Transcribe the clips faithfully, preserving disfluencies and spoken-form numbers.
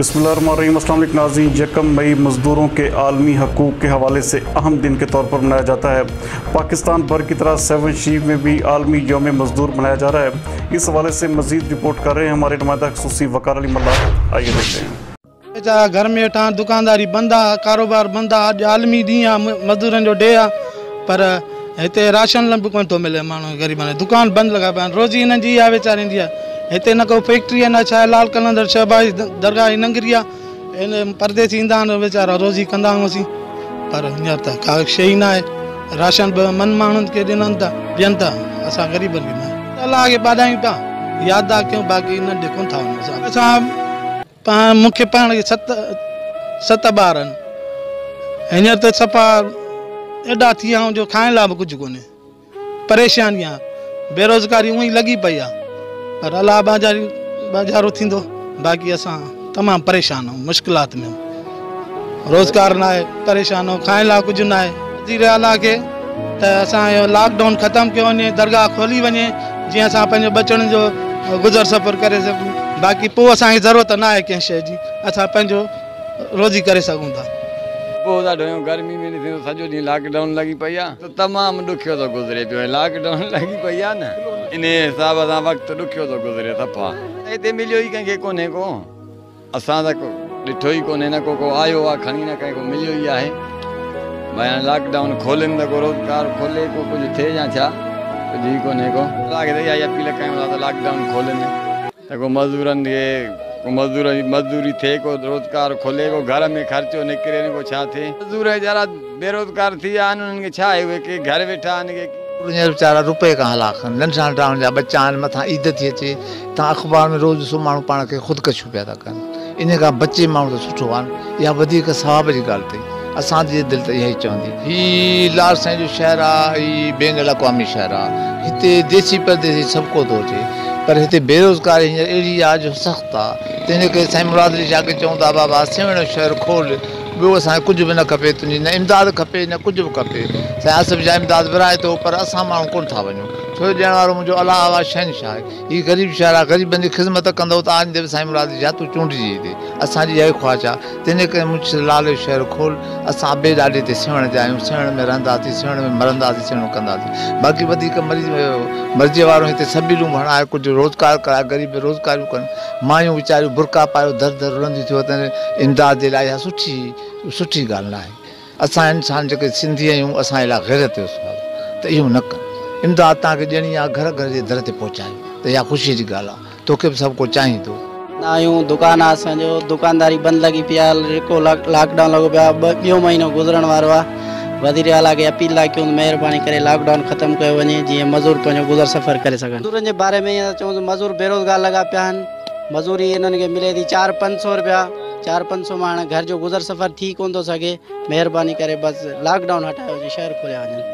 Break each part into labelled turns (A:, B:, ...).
A: बिस्मिल्लाहिर्रहमानिर्रहीम। अस्सलाम वालेकुम नाज़रीन, यकम मई मज़दूरों के आलमी हकूक़ के हवाले से अहम दिन के तौर पर मनाया जाता है। पाकिस्तान भर की तरह सेवन शीफ में भी आलमी यौम मज़दूर मनाया जा रहा है। इस हवाले से मज़ीद रिपोर्ट कर रहे हैं हमारे नुमाइंदा ख़ुसूसी वक़ार अली मल्ला। आइए देखते हैं।
B: बेचारा घर में वेठा, दुकानदारी बंद आहे, कारोबार बंद आहे। अॼु आलमी ॾींहुं आहे, मज़दूरनि जो डे आहे, पर हिते राशन बि कोन थो मिले। माण्हू ग़रीबनि दुकान बंदि लॻा पिया आहिनि। रोज़ी हिननि जी आहे वीचारनि जी आहे। हिते न को फैक्ट्री आहे, न छा आहे। लाल कलंदर शहबाज़ दरगाह जी नंगरी आहे। इन परदेसी ईंदा आहिनि वीचारा, रोज़ी कंदा हुआसीं, पर हींअर त का शइ न आहे। राशन बि मन माण्हुनि खे ॾिननि था, ॾियनि था, असां ग़रीबनि खे न। अलाह खे ॿाॾायूं पिया, यादि आहे कयूं, बाक़ी न ॾे कोन था वञूं। असां पाण मूंखे पाण खे सत सत ॿार आहिनि। हींअर त सफ़ा एॾा थी विया आहियूं जो खाइण लाइ बि कुझु कोन्हे। परेशानी आहे, बेरोज़गारी उअं ई लॻी पई आहे, पर अलाह बाज़ारी बाज़ारो थींदो। बाक़ी असां तमामु परेशान आहियूं, मुश्किलात में रोज़गार न आहे, परेशान आहियूं, खाइण लाइ कुझु न आहे। वज़ीर आला खे त असांजो लॉकडाउन ख़तमु कयो वञे, दरगाह खोली वञे, जीअं असां पंहिंजे बचड़नि जो गुज़र सफ़र करे सघूं। बाक़ी पोइ असांखे ज़रूरत न आहे कंहिं शइ जी, असां पंहिंजो रोज़ी करे सघूं था।
C: पोइ ॾाढो गर्मी में थींदो, सॼो ॾींहुं लॉकडाउन लॻी पई आहे, त तमामु ॾुखियो थो गुज़रे पियो। लॉकडाउन लॻी पई आहे न, इन हिसाब सां वक़्तु ॾुखियो थो गुज़रे सफ़ा। हिते मिलियो ई कंहिंखे कोन्हे को, असां त को ॾिठो ई कोन्हे, न को को आयो आहे खणी, न कंहिंखे मिलियो ई आहे। भई हाणे लॉकडाउन खोलनि त को रोज़गार खोले, को कुझु थिए या छा, कुझु ई कोन्हे को। असां खे त इहा अपील कयूं था त लॉकडाउन खोलनि, त को मज़दूरनि खे को मज़दूर जी मज़दूरी थिए, को रोज़गार खोले, को घर में ख़र्चो निकिरे, न को छा थिए। मज़दूर वीचारा बेरोज़गार थी विया आहिनि, उन्हनि खे छा आहे, उहे के घर वेठा आहिनि, के
D: वीचारा रुपए खां हलाक नंढा नंढा जा बच्चा आहिनि। मथां ईद थी अचे, तव्हां अख़बार में रोज़ ॾिसो माण्हू पाण खे ख़ुदकशियूं पिया था कनि। इन खां बचे माण्हू त सुठो आहे। इहा वधीक सवाब जी ॻाल्हि अथई। असांजी दिलि त इहा ई चवंदी। हीउ लाल साईं जो शहर आहे, हीउ बेंगल अक़वामी शहर आहे। हिते देसी परदेसी सभु को थो अचे, पर हिते बेरोज़गारी हींअर अहिड़ी आहे जो सख़्तु आहे। तंहिंजे करे साईं मुराद अली शाह खे चऊं था, बाबा सेवण शहर खोल, ॿियो असांखे कुझु बि न खपे, तुंहिंजी न इमदाद खपे, न कुझु बि खपे। साईं आसिफ़ जा इमदाद विराए थो, पर असां माण्हू कोन था वञूं, छो ॾियण वारो मुंहिंजो अलाह आवाज़ शहनशाह आहे। हीउ ग़रीब शहर आहे, ग़रीबनि जी ख़िदमत कंदो त आंदे बि साईं मुराद अली शाह तूं चूंडिजी हिते। असांजी इहा ई ख़्वाहिश आहे। तंहिंजे करे मुंहिंजो लाल जो शहर खोल। असां ॿिए ॾाढे ते सेवण जा आहियूं, सेवण में रहंदासीं, सेवण में मरंदासीं, सेवण कंदासीं। बाक़ी वधीक मरीज़ मर्ज़ीअ वारो हिते सभीलूं हणाए, कुझु रोज़गार कराए, ग़रीब रोज़गारियूं कनि। मायूं वीचारियूं बुरका पायो दर दर रुलंदियूं थियो त इमदाद जे लाइ इहा सुठी सुठी ॻाल्हि न आहे। असां इंसान जेके सिंधी आहियूं, असांजे लाइ ग़ैरत जो सुवाल त इहो न कनि। इमदाद तव्हांखे ॾियणी आहे, घर घर जे दर ते पहुचायो, त इहा ख़ुशीअ जी ॻाल्हि आहे। तोखे बि सभु को चाहींदो
E: न आहियूं। दुकान आहे असांजो, दुकानदारी बंदि लॻी पई आहे, जेको लॉकडाउन लॻो पियो आहे, ॿियो महीनो गुज़रण वारो आहे। वज़ीर आला खे अपील आहे कयूं, महिरबानी करे लॉकडाउन ख़तमु कयो वञे, जीअं मज़दूर पंहिंजो गुज़र सफ़र करे सघनि। मज़दूरनि जे बारे में ईअं चऊं, मज़दूर बेरोज़गार लॻा पिया आहिनि। मज़दूरी हिननि खे मिले थी चारि पंज सौ रुपया, चारि पंज सौ मां हाणे घर जो गुज़र सफ़र थी कोन थो सघे। महिरबानी करे बसि लॉकडाउन हटायो वञे, शहर खोलिया वञनि।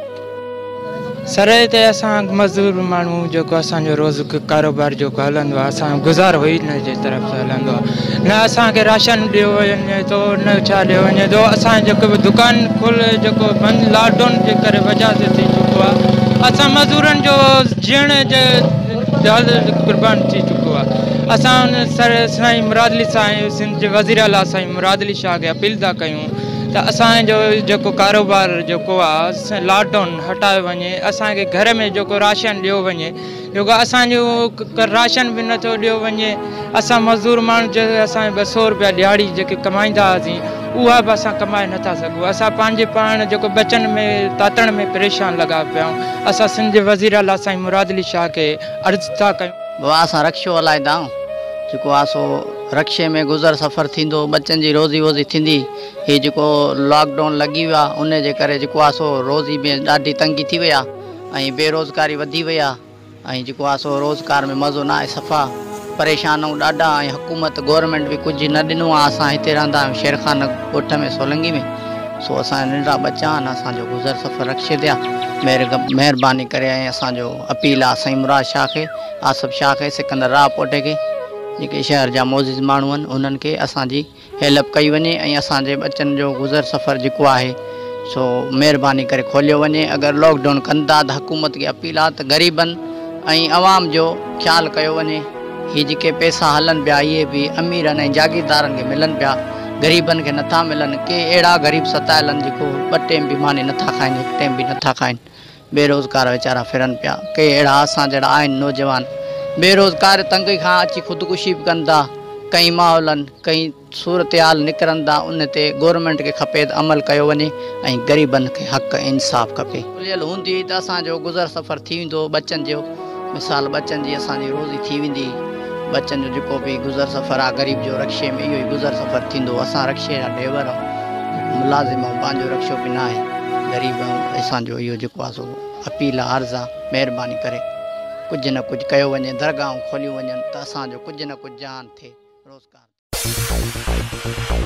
F: सर हिते असां मज़दूर माण्हू जेको असांजो रोज़ कारोबार जेको हलंदो आहे, असांजो गुज़ारो ई न जे तरफ़ सां हलंदो आहे। न असांखे राशन ॾियो वञे थो, न छा ॾियो वञे थो। असां जेको बि दुकान खोले, जेको बंदि लॉकडाउन जे करे वजह ते थी चुको आहे। असां मज़दूरनि जो जीअण जे हाल क़ुर्बान थी चुको आहे। असां हुन सर साईं मुराद अली साईं सिंध जे वज़ीर आला साईं मुराद अली शाह खे अपील था कयूं त असांजो जेको कारोबार जेको आहे लॉकडाउन हटायो वञे। असांखे घर में जेको राशन ॾियो वञे, जेको असांजो राशन बि नथो ॾियो वञे। असां मज़दूर माण्हू जो असांजे ॿ सौ रुपया ॾियाड़ी जेके कमाईंदा हुआसीं, उहा बि असां कमाए नथा सघूं। असां पंहिंजे पाण जेको बचनि में तातण में परेशान लॻा पिया आहियूं। असां सिंध जे वज़ीर आला साईं मुराद अली शाह खे अर्ज़ु था कयूं।
E: बाबा असां रक्शो हलाईंदा आहियूं, जेको आहे सो रक्शे में गुज़र सफ़र थींदो, बच्चनि जी रोज़ी वोज़ी थींदी। हीउ जेको लॉकडाउन लॻी वियो आहे, उन जे करे जेको आहे सो रोज़ी में ॾाढी तंगी थी वई आहे, ऐं बेरोज़गारी वधी वई आहे, ऐं जेको आहे सो रोज़गार में मज़ो न आहे, सफ़ा परेशान आहियूं ॾाढा। ऐं हुकूमत गवर्नमेंट बि कुझु न ॾिनो आहे। असां हिते रहंदा आहियूं शेरखान ॻोठ में, सोलंगी में, सो असांजा नंढा बच्चा आहिनि, असांजो गुज़र सफ़र रक्शे ते आहे। महिर महिरबानी करे ऐं असांजो अपील आहे साईं मुराद शाह खे, आसिफ़ शाह खे, सिकंदर राह पोटे खे, जेके शहर जा मोज़िज़ माण्हू आहिनि, उन्हनि खे असांजी हेल्प कई वञे, ऐं असांजे बच्चनि जो गुज़र सफ़र जेको आहे सो महिरबानी करे खोलियो वञे। अगर लॉकडाउन कंदा त हुकूमत खे अपील आहे त ग़रीबनि ऐं आवाम जो ख़्यालु कयो वञे, ये जेके पैसा हलन पिया ये भी अमीरनि ऐं जागीरदारनि खे मिलनि पिया, ग़रीबनि खे नथा मिलनि। के अहिड़ा ग़रीब सतायल आहिनि जेको ॿ टाइम बि मानी नथा खाइनि, हिकु टाइम बि नथा खाइनि, बेरोज़गार वीचारा फिरनि पिया। के अहिड़ा असां जहिड़ा आहिनि नौजवान बेरोज़गार तंगी खां अची ख़ुदकुशी बि कनि था। कई माहौलनि कई सूरत हाल निकिरनि था, उन ते गवर्नमेंट खे खपे त अमल कयो वञे ऐं ग़रीबनि खे हक़ इंसाफ़ खपे। खुलियल हूंदी त असांजो गुज़र सफ़र थी वेंदो बचनि जो। मिसाल बचनि जी असांजी रोज़ी थी वेंदी। बचनि जो जेको बि गुज़र सफ़र आहे ग़रीब जो रक्शे में इहो ई गुज़र सफ़र थींदो। असां रक्शे जा ड्राइवर आहियूं, मुलाज़िम आहियूं, पंहिंजो रक्शो बि न आहे, ग़रीब आहियूं। असांजो इहो जेको आहे सो अपील आहे, अर्ज़ु आहे, महिरबानी करे कुझु न कुझु कयो वञे, दरगाहूं खोलियूं वञनि त असांजो कुझु न कुझु जान थिए, रोज़गार।